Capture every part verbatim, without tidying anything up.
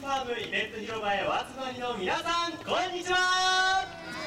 ァームイベント広場へお集まりの皆さん、こんにちは。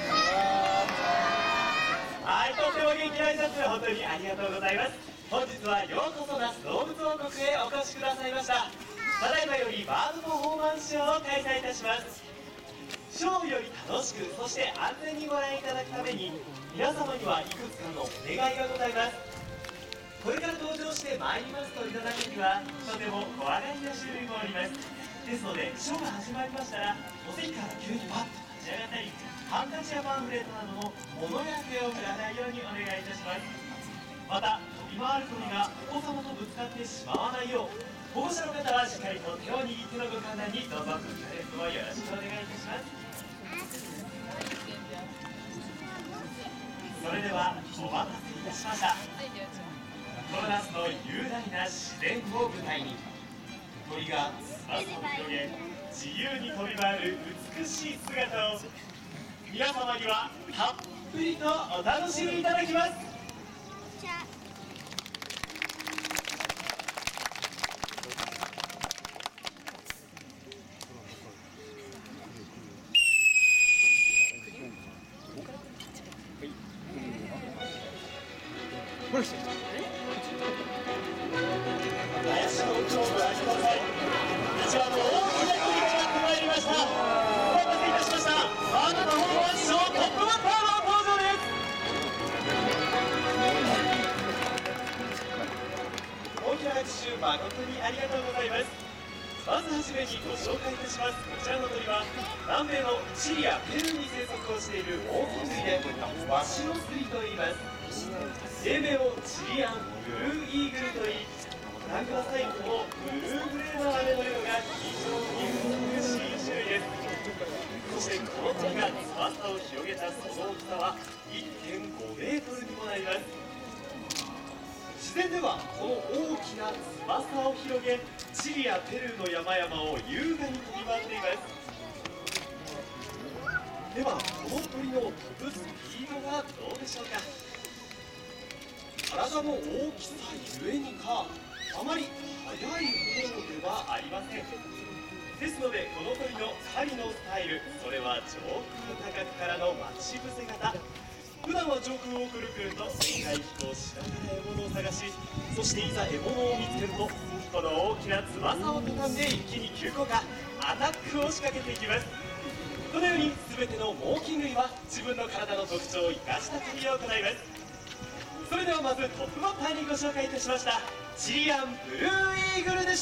はい、とっても元気な挨拶、本当にありがとうございます。本日はようこそ那須動物王国へお越しくださいました。ただいまよりバードパフォーマンスショーを開催いたします。ショーより楽しく、そして安全にご覧いただくために、皆様にはいくつかのお願いがございます。これから登場してまいります鳥の中にはとても怖がりな種類もあります。ですのでショーが始まりましたら、お席から急にパッと立ち上がったり、ハンカチやパンフレットなどの物や手を振らないようにお願いいたします。また飛び回る鳥がお子様とぶつかってしまわないよう、保護者の方はしっかりと手を握ってのご観覧にどうぞご協力をよろしくお願いいたします。それではお待たせいたしました。この夏の雄大な自然を舞台に、鳥が翼を広げ自由に飛び回る美しい姿を皆様にはたっぷりとお楽しみいただきます。 これして林の奥をご覧ください。一番の大きな鳥がやってまいりました。お待たせいたしました。バードパフォーマンスショートップバッターの登場です。大きな拍手誠にありがとうございます。まずはじめにご紹介いたします。こちらの鳥は南米のチリやペルーに生息をしている猛禽類で、ワシのスリと言います。英名をチリアンブルーイーグルといい、ご覧ください。このブルーグレーの羽の色が非常に美しい種類です。そしてこの鳥が翼を広げたその大きさは いってんごメートルにもなります。自然ではこの大きな翼を広げ、チリやペルーの山々を優雅に飛び回っています。ではこの鳥の飛ぶスピードはどうでしょうか。体の大きさゆえにか、あまり速い方ではありません。ですのでこの鳥の狩りのスタイル、それは上空高くからの待ち伏せ型。普段は上空をくるくると旋回飛行しながら獲物を探し、そしていざ獲物を見つけると、この大きな翼を畳んで一気に急降下、アタックを仕掛けていきます。このように全ての猛禽類は自分の体の特徴を生かした狩りを行います。それではまずトップバッターにご紹介いたしましたチリアンブルーイーグルでした。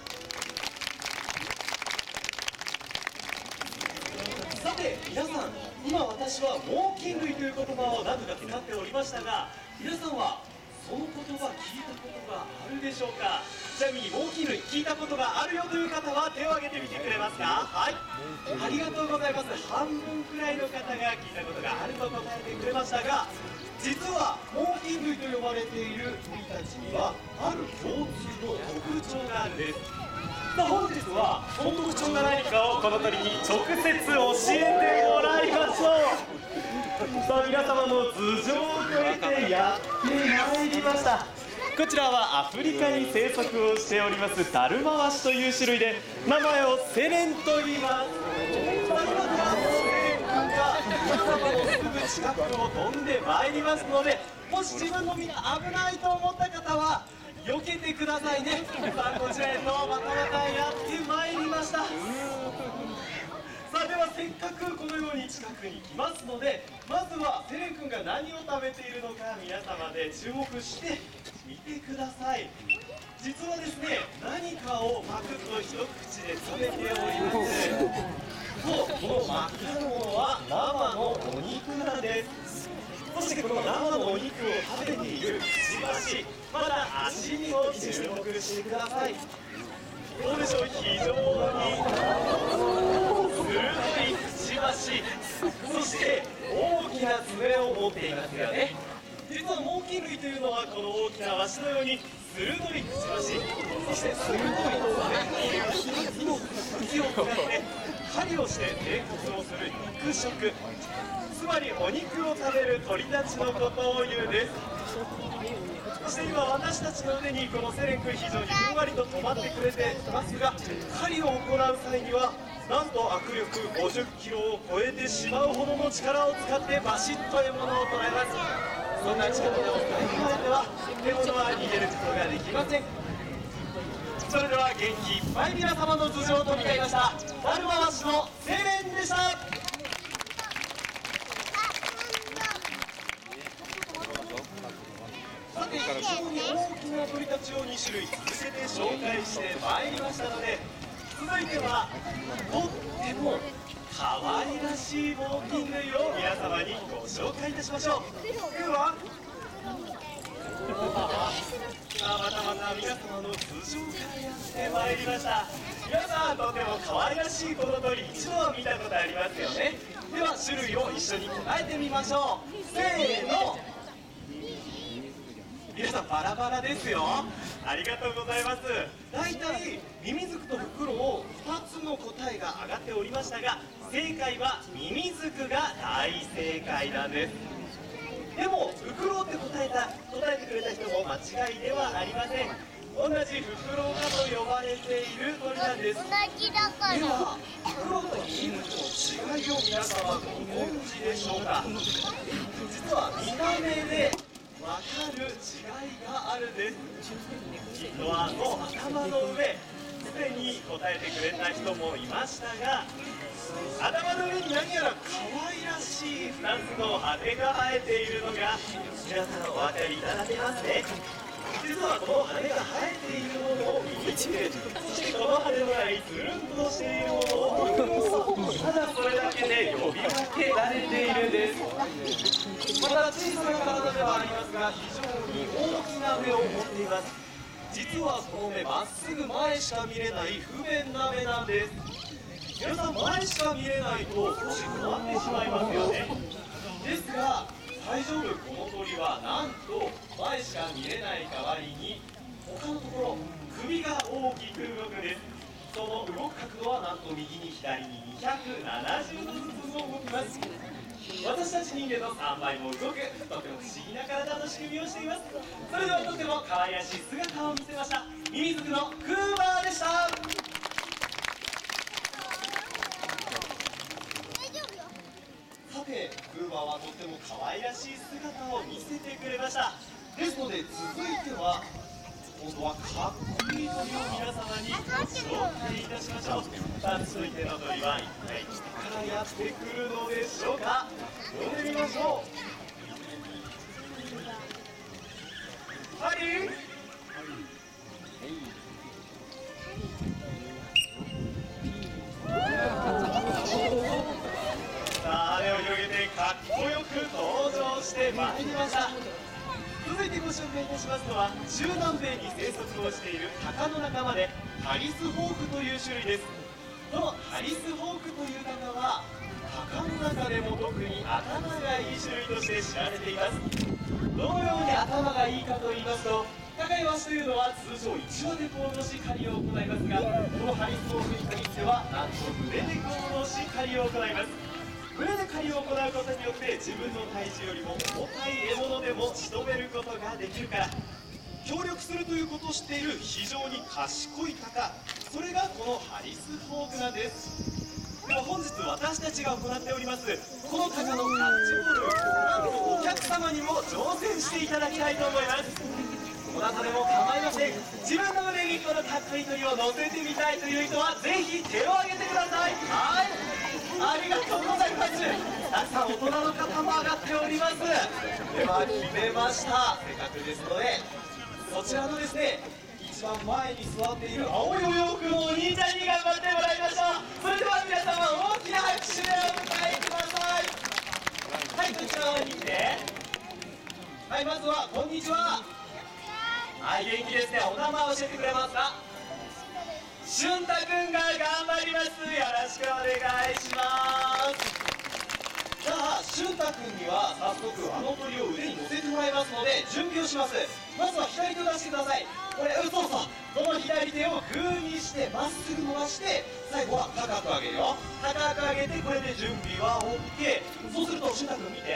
さて皆さん、今私は猛禽類という言葉を何度か使っておりましたが、皆さんはその言葉聞いたことがあるでしょうか。ちなみに猛禽類聞いたことがあるよという方は手を挙げてみてくれますか。はい、ありがとうございます。半分くらいの方が聞いたことがあると答えてくれましたが、実は猛禽類と呼ばれている鳥たちにはある共通の特徴があるんです。さあ本日はその特徴が何かをこの鳥に直接教えてもらいましょう。さあ皆様の頭上を越えてやってまいりました。こちらはアフリカに生息をしておりますダルマワシという種類で、名前をセレンと言います。さあ今からセレン君が皆様のすぐ近くを飛んでまいりますので、もし自分の身が危ないと思った方は避けてくださいね。さあこちらへとまたまたやってまいりました。さあではせっかくこのように近くに来ますので、まずはセレン君が何を食べているのか皆様で注目して見てください。実はですね、何かをパクッと一口で食べております。そう、この真っ赤なものは生のお肉なんです。そしてこの生のお肉を食べているくちばし、まだ足にも注目してください。どうでしょう、非常に鋭いくちばし、そして大きな爪を持っていますよね。実は猛禽類というのはこの大きなワシのように鋭いくちばし、そして鋭い爪にも茎を使って狩りをして生活をする肉食、つまりお肉を食べる鳥たちのことを言うんです。 そして今私たちの腕にこのセレン君非常にふんわりと止まってくれていますが、狩りを行う際にはなんと握力ごじゅっキロを超えてしまうほどの力を使ってバシッと獲物を捕らえます。そんな力でを使い加えては獲物は逃げることができません。それでは元気いっぱい皆様の頭上を飛び交いました丸回しのセレンでした。さて、非常に大きな鳥たちをに種類続けて紹介してまいりましたので、続いてはとっても可愛らしい猛禽類を皆様にご紹介いたしましょう。ではさあ、またまた皆様の頭上からやってまいりました。皆さんとても可愛らしいこの鳥、一度は見たことありますよね。では種類を一緒に答えてみましょう。せーの。皆さんバラバラですよ。ありがとうございます。だいたいミミズクとフクロウふたつの答えが上がっておりましたが、正解はミミズクが大正解なんです。でもフクロウって答えた答えてくれた人も間違いではありません。同じフクロウ科と呼ばれている鳥なんです。 同じだから。 ではフクロウとミミズクの違いを皆様ご存知でしょうか。実は見た目でわかる違いがあるんです。人はの頭の上、すでに答えてくれた人もいましたが、頭の上に何やら可愛らしいふたつの羽が生えているのが皆さんお分かりいただけますね。実はこの羽が生えているものを見つけ、そしてこの羽のないつるんとしているものをただそれだけで呼び分けられているんです。また小さな体ではありますが、非常に大きな目を持っています。実はこの目、まっすぐ前しか見れない不便な目なんです。皆さん、前しか見れないと少し困ってしまいますよね。ですが大丈夫、この鳥はなんと前しか見れない代わりに他のところ首が大きく動くんです。その動く角度はなんと右に左ににひゃくななじゅうどずつも動きます。私たち人間のさんばいも動く、とても不思議な体の仕組みをしています。それではとても可愛らしい姿を見せましたミミズクのクーバーでした。さて、クーバーはとっても可愛らしい姿を見せてくれました。ですので続いては今度はかっこいい鳥を皆様にご紹介いたしましょう。さあ、続いての鳥は一体どこからやってくるのでしょうか。呼んでみましょう。ハリー、さあ、羽を広げてかっこよく登場してまいりました。続いてご紹介いたしますのは中南米に生息をしているタカの仲間でハリスホークという種類です。このハリスホークというタカはタカの中でも特に頭がいい種類として知られています。どのように頭がいいかと言いますと、高いワシというのは通常いちわで行動し狩りを行いますが、このハリスホークに限ってはなんと群れで行動し狩りを行います。群れで狩りを行うことによって自分の体重よりも重たい獲物でも仕留めることができるから、協力するということを知っている非常に賢いタカ、それがこのハリスホークなんです。では本日私たちが行っておりますこのタカのキャッチボール、なんとお客様にも挑戦していただきたいと思います。どなたでも構いません。自分の胸にこのかっこいい鳥を乗せてみたいという人はぜひ手を挙げてください。はい、ありがとうございます。たくさん大人の方も上がっております。では決めました。せっかくですのでこちらのですね一番前に座っている青いお洋服のお兄ちゃんに頑張ってもらいましょう。それでは皆様大きな拍手でお迎えください。はい、こちらに来て、はい、まずはこんにちは。はい、元気ですね。お名前教えてくれますか。しゅんたくんが頑張ります。よろしくお願いします。じゃあしゅんたくんには早速あの鳥を腕に乗せてもらいますので準備をします。まずは左手を出してください。これ、うそうそう、この左手をグーにしてまっすぐ伸ばして、最後は高く上げるよ。高く上げて、これで準備は オーケー。そうするとしゅんたくん見て、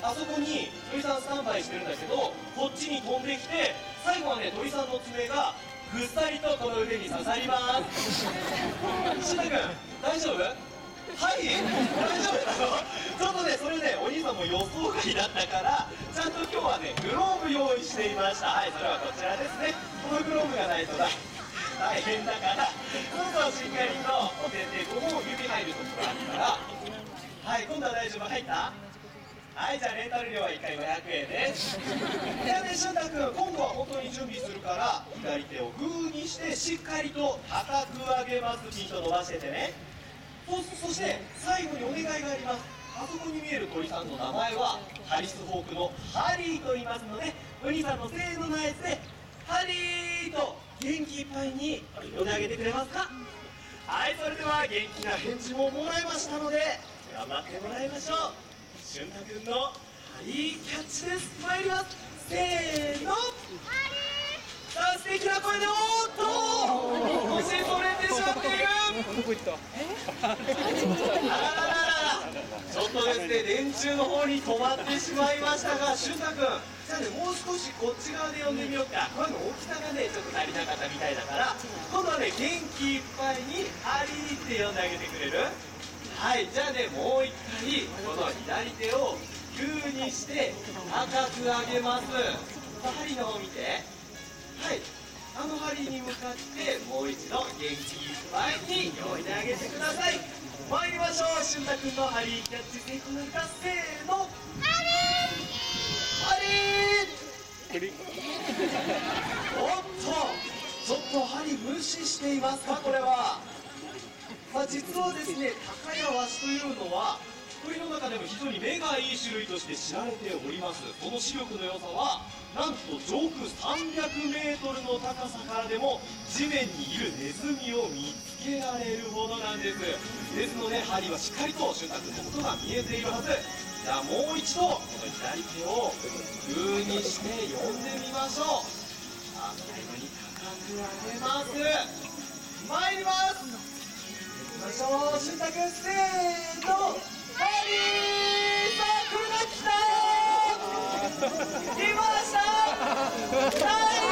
あそこに鳥さんスタンバイしてるんだけど、こっちに飛んできて、最後はね鳥さんの爪がぐっさりとこの腕に刺さります。しんたくん大丈夫？はい、大丈夫なの？ちょっとねそれねお兄さんも予想外だったからちゃんと今日はねグローブ用意していました。はい、それはこちらですね。このグローブがないと大大変だからどうぞしっかりとお手でここも指入るところあるから、はい、今度は大丈夫？入った？はい、じゃあレンタル料はいっかいごひゃくえんです。ではね、しゅんたくん、今度は本当に準備するから、左手をグーにしてしっかりと高く上げます。ピンと伸ばしててね。そ, そして最後にお願いがあります。あそこに見える鳥さんの名前はハリスホークのハリーと言いますので、お兄さんのせーのの合図でハリーと元気いっぱいに呼んであげてくれますか？はい、それでは元気な返事ももらいましたので頑張ってもらいましょう。しゅんたくんのハリーキャッチです。参ります。せーの、ハリー。さあ素敵な声で、おーっと少しそれてしまっている。 どこ行った？ あららららら、ちょっとですね電柱の方に止まってしまいましたが、しゅんたくん、じゃあねもう少しこっち側で呼んでみようか。声の大きさがねちょっと足りなかったみたいだから、今度はね元気いっぱいにハリーって呼んであげてくれる？はい、じゃあねもう一回この左手をグーにして高く上げます。ハリーの方見て、はい、あのハリーに向かってもう一度元気いっぱいに呼んであげてください。参りましょう。しゅんたくんのハリーキャッチ成功なるか。せーの、ハリー。ハリー。おっと、ちょっとハリー無視していますか、これは。まあ、実はですね、タカやワシというのは鳥の中でも非常に目がいい種類として知られております。その視力の良さはなんと上空さんびゃくメートルの高さからでも地面にいるネズミを見つけられるほどなんです。ですのでハリーはしっかりとしゅんたくんのことが見えているはず。じゃあもう一度この左手をグーにして呼んでみましょう。さあ最後に高く上げます。参ります。よいしょ、しゅんたくん、せーの、ハリー。さあ来るな、来たー。来ました。ナイスキャッチ。大きな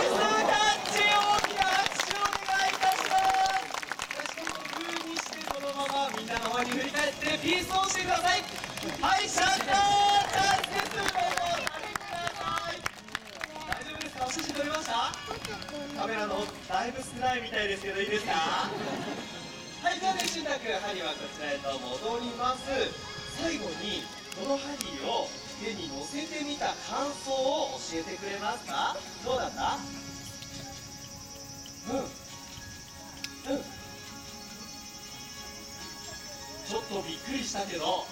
拍手をお願いいたします。しかもグーにしてこのままみんなの方に振り返ってピースをしてください。はい、シャッターチャンスです。どうぞお立てください。大丈夫ですか？お写真撮れました？カメラのだいぶ少ないみたいですけどいいですか？はい、じゃあね、しゅんたくん、針はこちらへと戻ります。最後にこの針を手に乗せてみた感想を教えてくれますか？どうだった？うんうんちょっとびっくりしたけど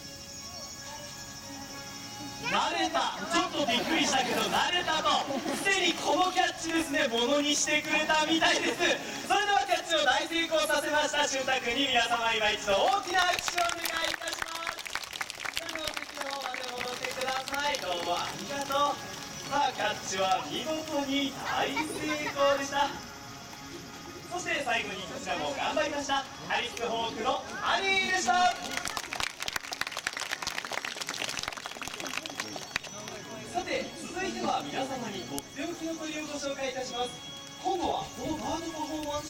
慣れた。ちょっとびっくりしたけど慣れたと、すでにこのキャッチですねものにしてくれたみたいです。それではキャッチを大成功させましたしゅんたくんに皆様今一度大きな拍手をお願いいたします。それではお席の方まで戻ってください。どうもありがとう。さあキャッチは見事に大成功でした。そして最後にこちらも頑張りましたハリスホークのハリーでした。さて続いては皆様にとっておきの鳥をご紹介いたします。今度はこのバードパフォーマンス